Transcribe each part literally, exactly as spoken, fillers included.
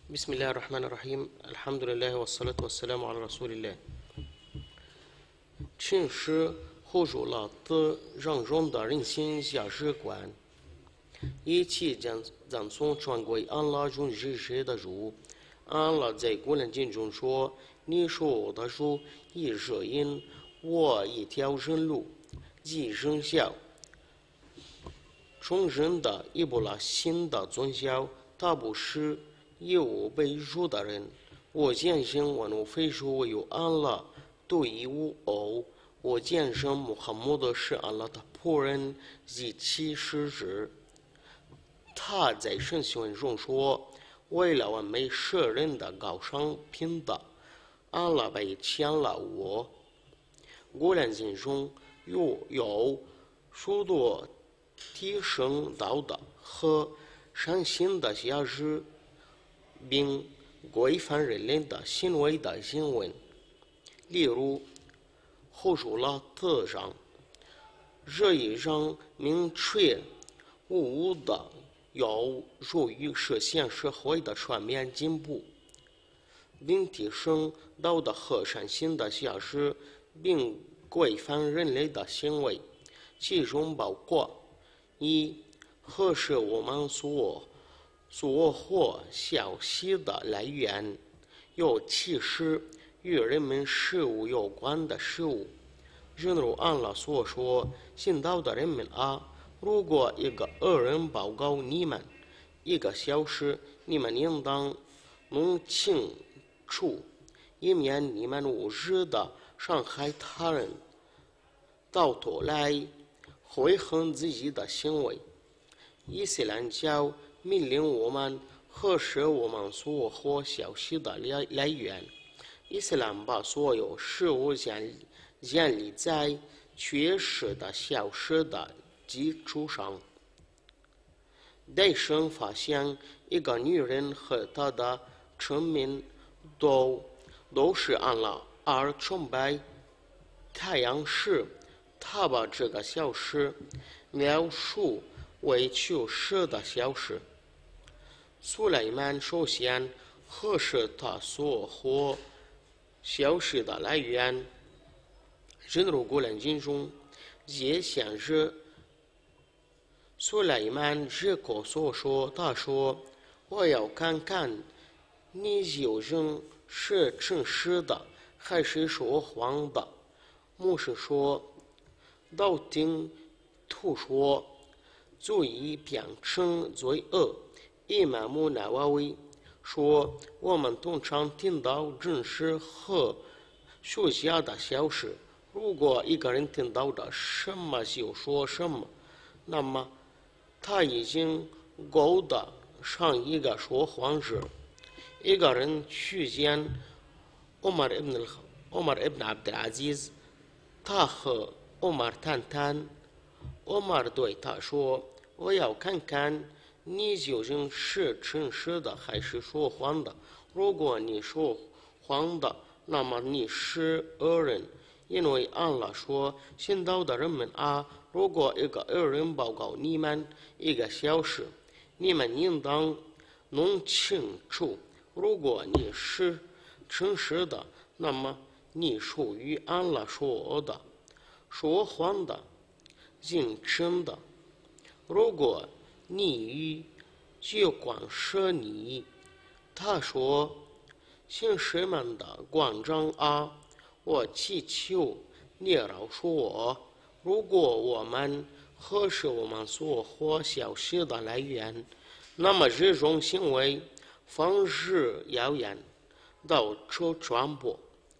بسم الله الرحمن الرحيم الحمد لله والصلاة والسلام على رسول الله。陈氏后入了的让人的人心价值观，一切将将从传归安拉中日日的入。安拉在古兰经中说：“你说我的主一热因，我一条人路，一人笑。”众人的一部了新的宗教，他不是有被辱的人。我见证万物非属唯有安拉独一无二。我见证穆罕默德是安拉的仆人及其使者。他在圣经文中说：“为了完美世人的高尚品德，安拉被签了我。”古兰经中有有许多提升道德和善行的价值，并规范人类的行为的经文，例如后述了特上这一让明确无误的有助于实现社会的全面进步，并提升道德和善行的价值，并规范人类的行为，其中包括一、核实我们所所获消息的来源，尤其是与人们事物有关的事物。正如安拉所说：“信道的人们啊，如果一个恶人报告你们一个消息，你们应当弄清楚，以免你们无知的伤害他人，到头来悔恨自己的行为。”伊斯兰教命令我们核实我们所获消息的来来源。伊斯兰把所有事物建建立在确实的消息的基础上。戴森发现，一个女人和她的臣民都都是安拉而崇拜太阳时，他把这个消息描述为确实的消息。苏莱曼首先核实他所获消息的来源。正如古兰经中也显示，苏莱曼日口所说：“他说，我要看看你究竟是真实的还是说谎的。”牧师说：“道听途说足以变成罪恶。”伊玛目纳瓦维说：“我们通常听到真实和虚假的消息。如果一个人听到的什么就说什么，那么他已经够得上一个说谎者。”一个人去见欧马尔·欧马尔·伊本·阿卜杜·阿基兹，他和欧马尔谈谈。欧马尔对他说：“我要看看你究竟是真实的还是说谎的。如果你说谎的，那么你是恶人，因为安拉说：‘信道的人们啊，如果一个恶人报告你们一个消息，你们应当弄清楚。如果你是真实的，那么你属于安拉说的；说谎的，认真的。如果你与就光是你。”他说：“信士们的官长啊，我祈求你饶恕我。如果我们核实我们所获消息的来源，那么这种行为方式谣言到处传播，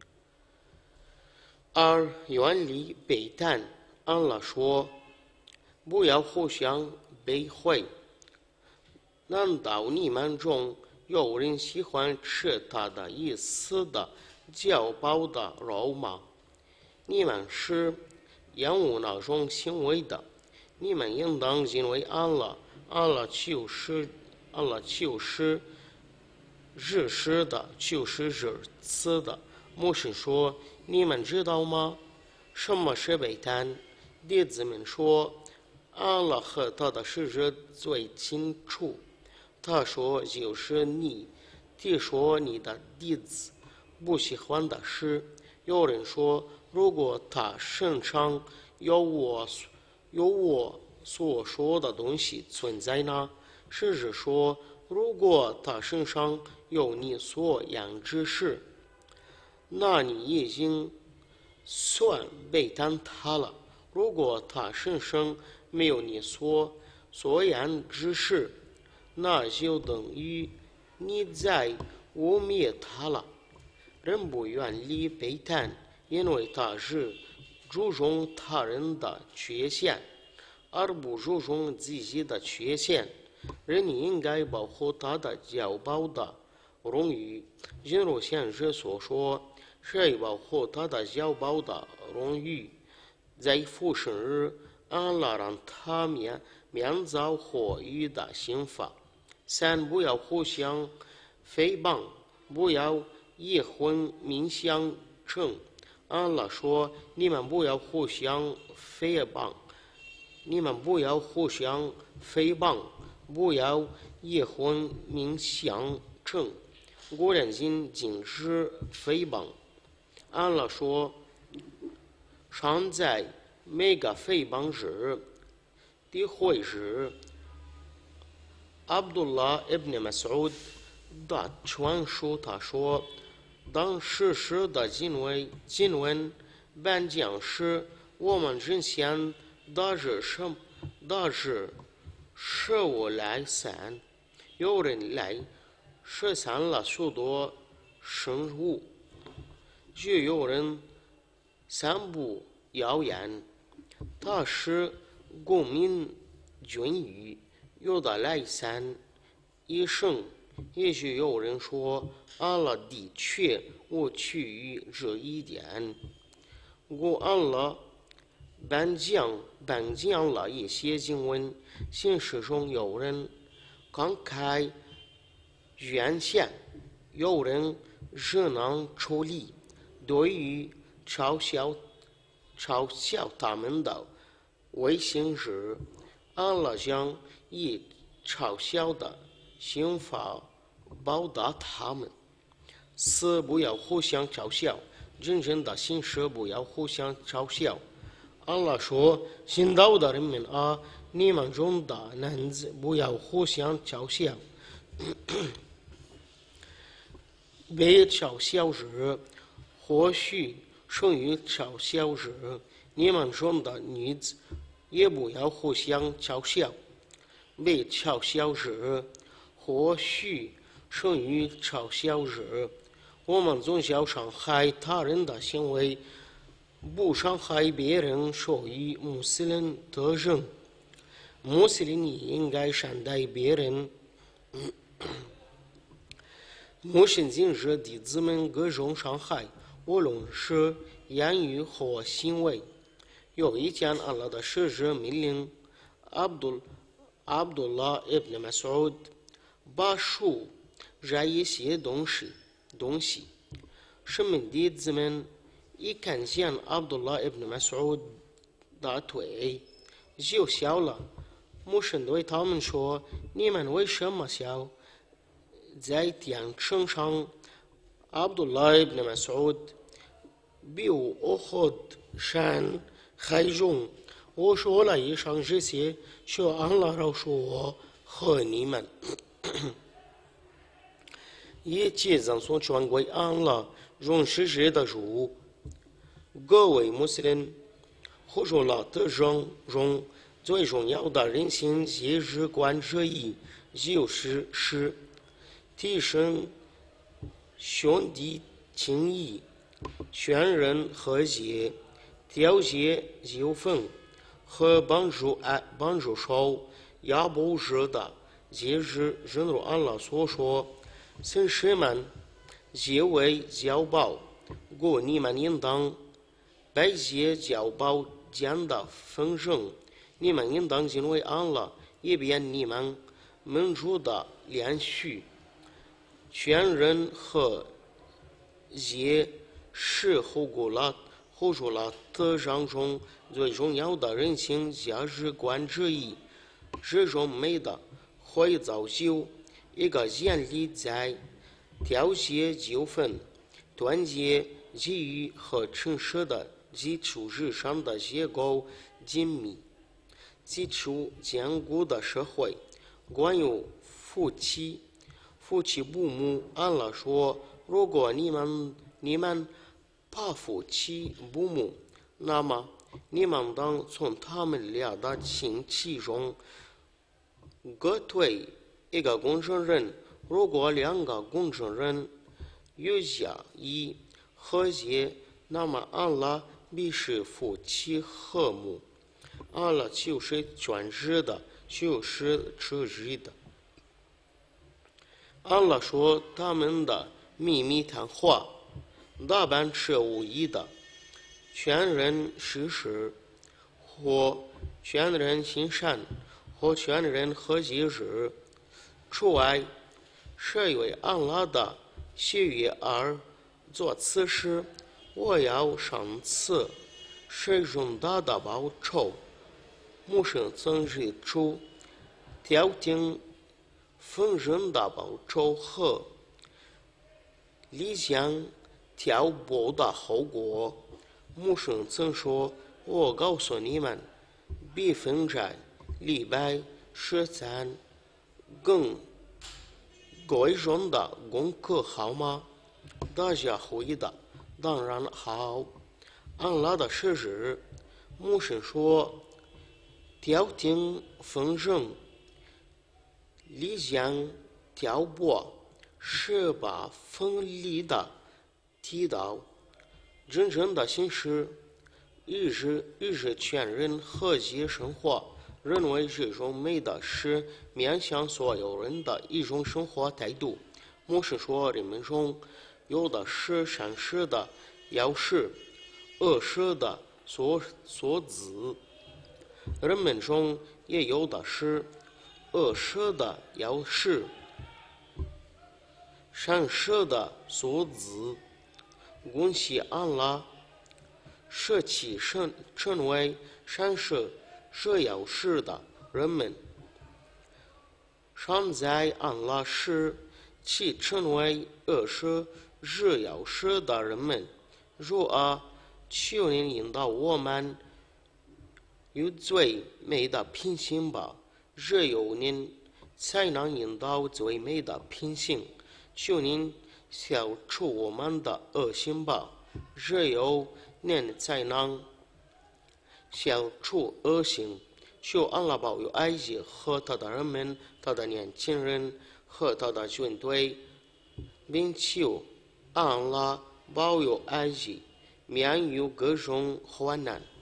而远离背叛。”安拉说：“不要互相诋毁。难道你们中有人喜欢吃他的已死的较薄的肉吗？你们是厌恶那种行为的。你们应当因为安拉，安拉就是安拉就是日时的，就是日次的。”牧师说：“你们知道吗？什么是背叛？”弟子们说：“安拉和他的使者最清楚。”他说：“就是你听说你的弟子不喜欢的事。有人说，如果他身上有我有我所说的东西存在呢？甚至说，如果他身上有你所养之事，那你已经算背叛他了。如果他身上没有你所所养之事，那就等于你在污蔑他了。人不愿意背叛，因为他是注重他人的缺陷，而不注重自己的缺陷。人应该保护他的骄傲的荣誉，正如先知所说：“谁保护他的骄傲的荣誉，在复生日，安拉让他免免遭火狱的刑罚。”三，不要互相诽谤，不要以婚明相称。安拉说：“你们不要互相诽谤，你们不要互相诽谤，不要以婚明相称。古兰经禁止诽谤。安拉说：“常在每个诽谤日的会日。”阿卜杜拉·伊本·马苏ud的传述他说：“当实施的经文经文颁奖时，我们之前的日什的日十五来散，有人来十三了许多生物，就有人散布谣言，他是公民军语。有的来散一生，也许有人说，安拉的确无趋于这一点。故安拉颁奖颁奖了一些经文，现实中有人慷慨捐献，有人热囊处理。对于嘲笑嘲笑他们的违心时，安拉将以嘲笑的刑罚报答他们。四，不要互相嘲笑，真正的信士不要互相嘲笑。安拉说：“信道的人们啊，你们中的男子不要互相嘲笑。被嘲笑时，或许胜于嘲笑时，你们中的女子也不要互相嘲笑。被嘲笑时，或许胜于嘲笑时。我们从小伤害他人的行为，不伤害别人属于穆斯林的人。穆斯林应该善待别人。穆斯林是弟子们各种伤害，无论是言语或行为。有一天，安拉的使者命令阿卜杜阿卜杜拉·伊本·马苏ud把树摘一些东西。东西，什么弟子们一看见阿卜杜拉·伊本·马苏ud的腿就笑了。牧神对他们说：“你们为什么笑？”在天秤上，阿卜杜拉·伊本·马苏ud比乌赫山还重。我说了以上这些，求安拉饶恕我和你们。一切赞颂全归安拉，荣是谁的主？各位穆斯林，胡说了的人中最重要的人性价值观之一，就是是提升兄弟情谊，劝人和解，调解纠纷，和帮助爱帮助受压迫者的节日。正如安拉所说：“绅士们，皆为骄傲，故你们应当摆些骄傲间的风声。你们应当敬畏安拉，以便你们民主的连续。劝人和解是胡古拉胡说拉特上中最重要的人性价值观之一。这种美的会造就一个建立在调节纠纷，团结基于和诚实的基础之上的结构紧密、基础坚固的社会。关于夫妻，夫妻不母，安拉说：如果你们你们怕夫妻不母，那么你们当从他们俩的亲戚中各退一个公证人。如果两个公证人有加以和解，那么安拉必使夫妻和睦。安拉就是全知的，就是知知的。安拉说他们的秘密谈话大半是无意的，全人实施，或全人行善，或全人和解时，除外是为安拉的喜悦而做此事。我要上赐谁重大的报酬。穆圣曾指出，调停纷争的报酬和理想挑拨的后果。穆圣曾说：我告诉你们，比分债、礼拜、十三更贵重的功课好吗？大家回答：当然好。安拉的使者穆圣说：调停纷争、理想挑拨是把锋利的剃刀真正的形式，一直一直全人和谐生活。认为这种美德是面向所有人的一种生活态度。牧师说，人们中有的是善事的要事，恶事的所所子；人们中也有的是恶事的要事，善事的所子。恭喜安拉，舍弃成成为善事是要事的人们。善在安拉使其成为恶事是要事的人们。主啊，求您引导我们有最美的品行吧，只有您才能引导最美的品行。求您消除我们的恶行吧，只有您才能消除恶行。求安拉保佑埃及和他的人们、他的年轻人和他的军队，并求安拉保佑埃及免于各种患难。